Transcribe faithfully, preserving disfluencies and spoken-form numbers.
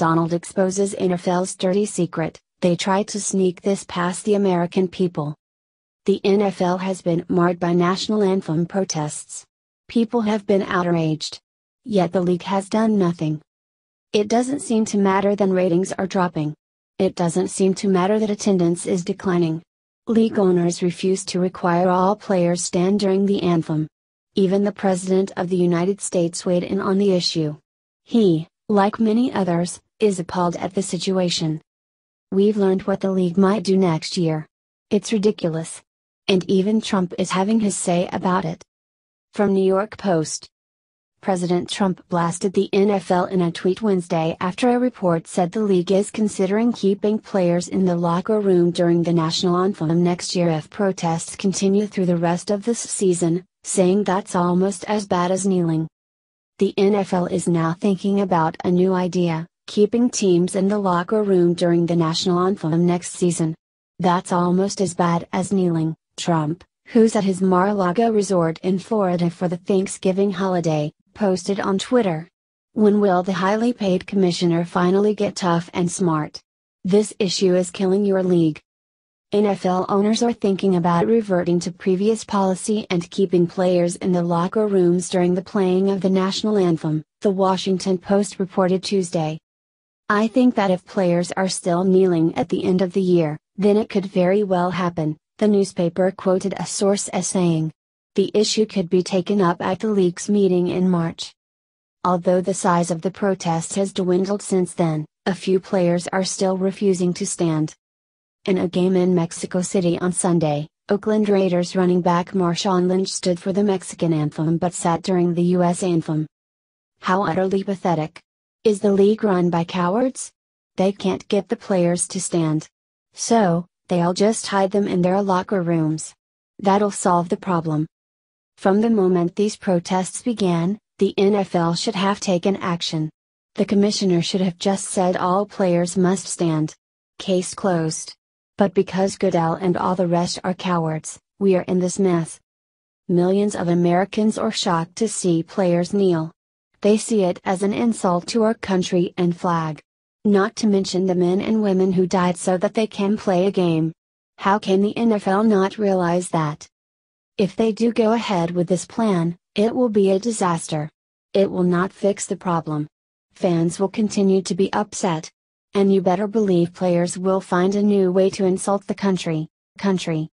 Donald exposes N F L's dirty secret, they tried to sneak this past the American people. The N F L has been marred by national anthem protests. People have been outraged. Yet the league has done nothing. It doesn't seem to matter that ratings are dropping. It doesn't seem to matter that attendance is declining. League owners refuse to require all players stand during the anthem. Even the President of the United States weighed in on the issue. He, like many others, is appalled at the situation. We've learned what the league might do next year. It's ridiculous. And even Trump is having his say about it. From New York Post. President Trump blasted the N F L in a tweet Wednesday after a report said the league is considering keeping players in the locker room during the national anthem next year if protests continue through the rest of this season, saying that's almost as bad as kneeling. The N F L is now thinking about a new idea, keeping teams in the locker room during the national anthem next season. That's almost as bad as kneeling, Trump, who's at his Mar-a-Lago resort in Florida for the Thanksgiving holiday, posted on Twitter. When will the highly paid commissioner finally get tough and smart? This issue is killing your league. N F L owners are thinking about reverting to previous policy and keeping players in the locker rooms during the playing of the national anthem, the Washington Post reported Tuesday. I think that if players are still kneeling at the end of the year, then it could very well happen, the newspaper quoted a source as saying. The issue could be taken up at the league's meeting in March. Although the size of the protest has dwindled since then, a few players are still refusing to stand. In a game in Mexico City on Sunday, Oakland Raiders running back Marshawn Lynch stood for the Mexican anthem but sat during the U S anthem. How utterly pathetic. Is the league run by cowards? They can't get the players to stand. So, they'll just hide them in their locker rooms. That'll solve the problem. From the moment these protests began, the N F L should have taken action. The commissioner should have just said all players must stand. Case closed. But because Goodell and all the rest are cowards, we are in this mess. Millions of Americans are shocked to see players kneel. They see it as an insult to our country and flag. Not to mention the men and women who died so that they can play a game. How can the N F L not realize that? If they do go ahead with this plan, it will be a disaster. It will not fix the problem. Fans will continue to be upset. And you better believe players will find a new way to insult the country, country.